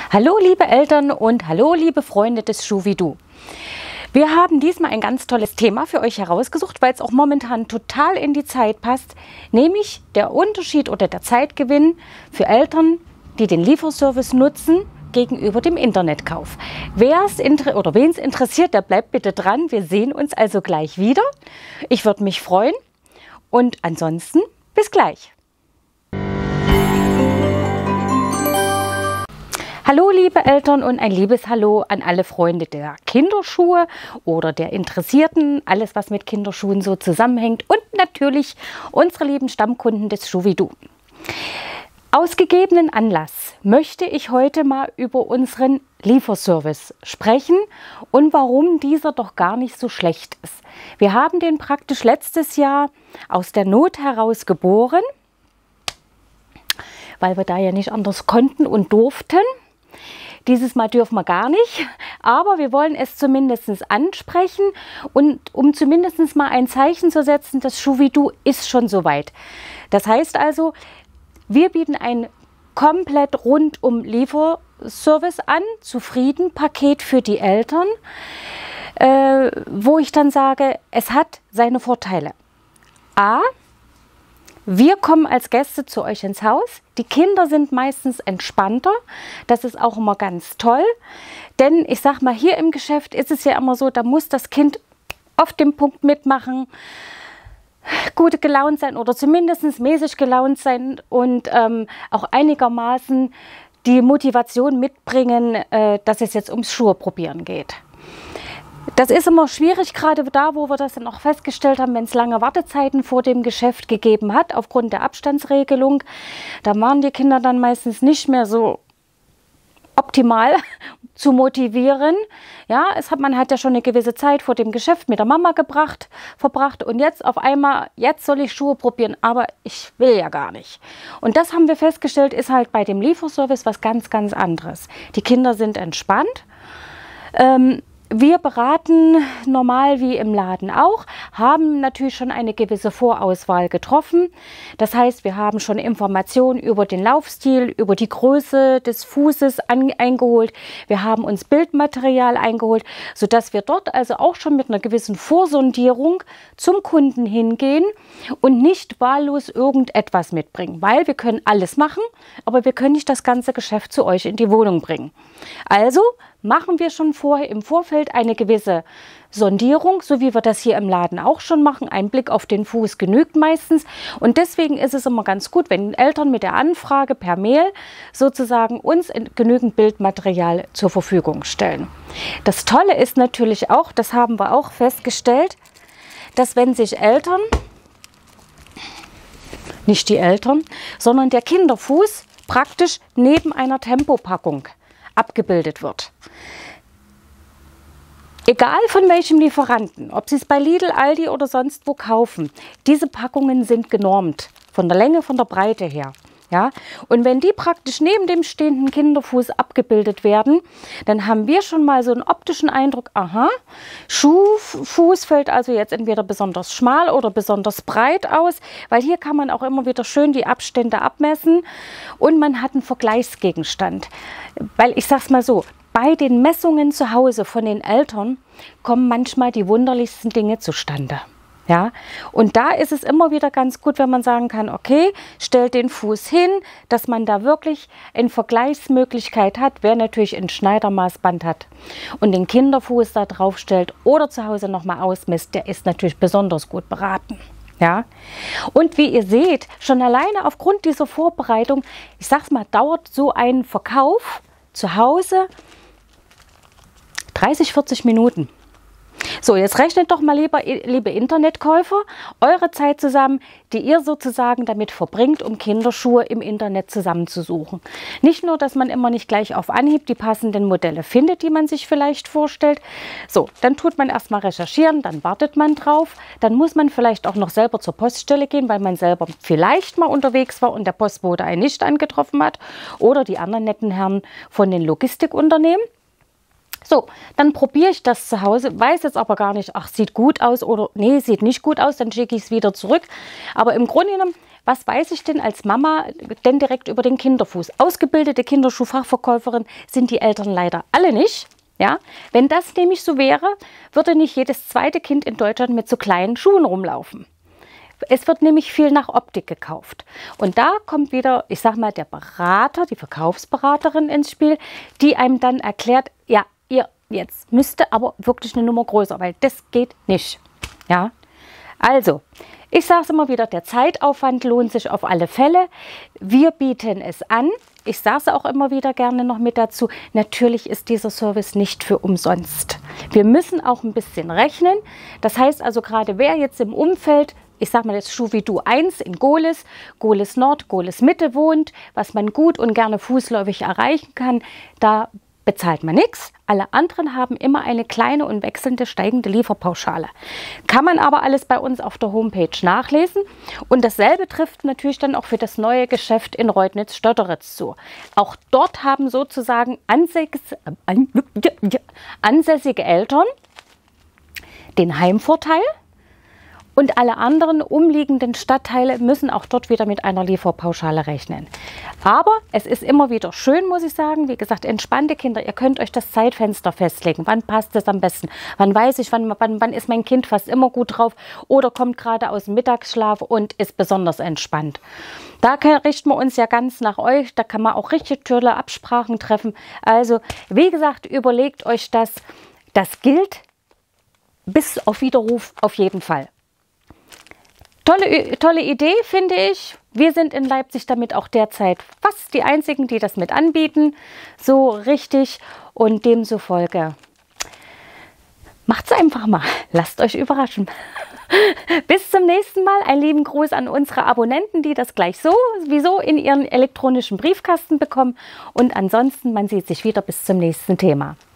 Hallo liebe Eltern und hallo liebe Freunde des Schuh wie du. Wir haben diesmal ein ganz tolles Thema für euch herausgesucht, weil es auch momentan total in die Zeit passt, nämlich der Unterschied oder der Zeitgewinn für Eltern, die den Lieferservice nutzen, gegenüber dem Internetkauf. Wen es interessiert, der bleibt bitte dran. Wir sehen uns also gleich wieder. Ich würde mich freuen und ansonsten bis gleich. Hallo liebe Eltern und ein liebes Hallo an alle Freunde der Kinderschuhe oder der Interessierten, alles was mit Kinderschuhen so zusammenhängt und natürlich unsere lieben Stammkunden des Schuh wie du. Aus gegebenen Anlass möchte ich heute mal über unseren Lieferservice sprechen und warum dieser doch gar nicht so schlecht ist. Wir haben den praktisch letztes Jahr aus der Not heraus geboren, weil wir da ja nicht anders konnten und durften. Dieses Mal dürfen wir gar nicht, aber wir wollen es zumindest ansprechen und um zumindest mal ein Zeichen zu setzen, das Schuh wie du ist schon soweit. Das heißt also, wir bieten ein komplett rundum Lieferservice an, zufrieden Paket für die Eltern, wo ich dann sage, es hat seine Vorteile. A, wir kommen als Gäste zu euch ins Haus. Die Kinder sind meistens entspannter. Das ist auch immer ganz toll. Denn ich sag mal, hier im Geschäft ist es ja immer so, da muss das Kind auf dem Punkt mitmachen, gut gelaunt sein oder zumindest mäßig gelaunt sein und auch einigermaßen die Motivation mitbringen, dass es jetzt ums Schuhe probieren geht. Das ist immer schwierig, gerade da, wo wir das dann auch festgestellt haben, wenn es lange Wartezeiten vor dem Geschäft gegeben hat, aufgrund der Abstandsregelung. Da waren die Kinder dann meistens nicht mehr so optimal zu motivieren. Ja, man hat ja schon eine gewisse Zeit vor dem Geschäft mit der Mama verbracht und jetzt auf einmal, jetzt soll ich Schuhe probieren, aber ich will ja gar nicht. Und das haben wir festgestellt, ist halt bei dem Lieferservice was ganz, ganz anderes. Die Kinder sind entspannt. Wir beraten normal wie im Laden auch, haben natürlich schon eine gewisse Vorauswahl getroffen. Das heißt, wir haben schon Informationen über den Laufstil, über die Größe des Fußes eingeholt. Wir haben uns Bildmaterial eingeholt, sodass wir dort also auch schon mit einer gewissen Vorsondierung zum Kunden hingehen und nicht wahllos irgendetwas mitbringen. Weil wir können alles machen, aber wir können nicht das ganze Geschäft zu euch in die Wohnung bringen. Also machen wir schon vorher im Vorfeld eine gewisse Sondierung, so wie wir das hier im Laden auch schon machen. Ein Blick auf den Fuß genügt meistens und deswegen ist es immer ganz gut, wenn Eltern mit der Anfrage per Mail sozusagen uns genügend Bildmaterial zur Verfügung stellen. Das Tolle ist natürlich auch, das haben wir auch festgestellt, dass wenn sich Eltern, nicht die Eltern, sondern der Kinderfuß praktisch neben einer Tempopackung abgebildet wird. Egal von welchem Lieferanten, ob Sie es bei Lidl, Aldi oder sonst wo kaufen, diese Packungen sind genormt, von der Länge, von der Breite her. Ja? Und wenn die praktisch neben dem stehenden Kinderfuß abgebildet werden, dann haben wir schon mal so einen optischen Eindruck, aha, Schuhfuß fällt also jetzt entweder besonders schmal oder besonders breit aus, weil hier kann man auch immer wieder schön die Abstände abmessen und man hat einen Vergleichsgegenstand. Weil ich sage es mal so, bei den Messungen zu Hause von den Eltern kommen manchmal die wunderlichsten Dinge zustande. Ja? Und da ist es immer wieder ganz gut, wenn man sagen kann, okay, stellt den Fuß hin, dass man da wirklich eine Vergleichsmöglichkeit hat, wer natürlich ein Schneidermaßband hat und den Kinderfuß da drauf stellt oder zu Hause nochmal ausmisst, der ist natürlich besonders gut beraten. Ja? Und wie ihr seht, schon alleine aufgrund dieser Vorbereitung, ich sag's mal, dauert so ein Verkauf zu Hause 30, 40 Minuten. So, jetzt rechnet doch mal liebe Internetkäufer, eure Zeit zusammen, die ihr sozusagen damit verbringt, um Kinderschuhe im Internet zusammenzusuchen. Nicht nur, dass man immer nicht gleich auf Anhieb die passenden Modelle findet, die man sich vielleicht vorstellt. So, dann tut man erstmal recherchieren, dann wartet man drauf. Dann muss man vielleicht auch noch selber zur Poststelle gehen, weil man selber vielleicht mal unterwegs war und der Postbote einen nicht angetroffen hat. Oder die anderen netten Herren von den Logistikunternehmen. So, dann probiere ich das zu Hause, weiß jetzt aber gar nicht, ach, sieht gut aus oder nee, sieht nicht gut aus, dann schicke ich es wieder zurück. Aber im Grunde genommen was weiß ich denn als Mama denn direkt über den Kinderfuß? Ausgebildete Kinderschuhfachverkäuferin sind die Eltern leider alle nicht. Ja, wenn das nämlich so wäre, würde nicht jedes zweite Kind in Deutschland mit so kleinen Schuhen rumlaufen. Es wird nämlich viel nach Optik gekauft. Und da kommt wieder, ich sag mal, der Berater, die Verkaufsberaterin ins Spiel, die einem dann erklärt, ja, ihr jetzt müsste aber wirklich eine Nummer größer, weil das geht nicht. Ja, also, ich sage es immer wieder, der Zeitaufwand lohnt sich auf alle Fälle. Wir bieten es an. Ich sage es auch immer wieder gerne noch mit dazu. Natürlich ist dieser Service nicht für umsonst. Wir müssen auch ein bisschen rechnen. Das heißt also gerade, wer jetzt im Umfeld, ich sage mal jetzt Schuhvidou 1 in Gohlis, Gohlis Nord, Gohlis Mitte wohnt, was man gut und gerne fußläufig erreichen kann, da bezahlt man nichts. Alle anderen haben immer eine kleine und wechselnde steigende Lieferpauschale. Kann man aber alles bei uns auf der Homepage nachlesen. Und dasselbe trifft natürlich dann auch für das neue Geschäft in Reutnitz-Stotteritz zu. Auch dort haben sozusagen ansässige Eltern den Heimvorteil. Und alle anderen umliegenden Stadtteile müssen auch dort wieder mit einer Lieferpauschale rechnen. Aber es ist immer wieder schön, muss ich sagen. Wie gesagt, entspannte Kinder, ihr könnt euch das Zeitfenster festlegen. Wann passt es am besten? Wann weiß ich, wann ist mein Kind fast immer gut drauf oder kommt gerade aus dem Mittagsschlaf und ist besonders entspannt. Da richten wir uns ja ganz nach euch. Da kann man auch richtig tolle Absprachen treffen. Also, wie gesagt, überlegt euch das. Das gilt bis auf Widerruf auf jeden Fall. Tolle Idee, finde ich. Wir sind in Leipzig damit auch derzeit fast die Einzigen, die das mit anbieten. So richtig. Und demzufolge macht's einfach mal. Lasst euch überraschen. Bis zum nächsten Mal. Einen lieben Gruß an unsere Abonnenten, die das gleich sowieso in ihren elektronischen Briefkasten bekommen. Und ansonsten, man sieht sich wieder bis zum nächsten Thema.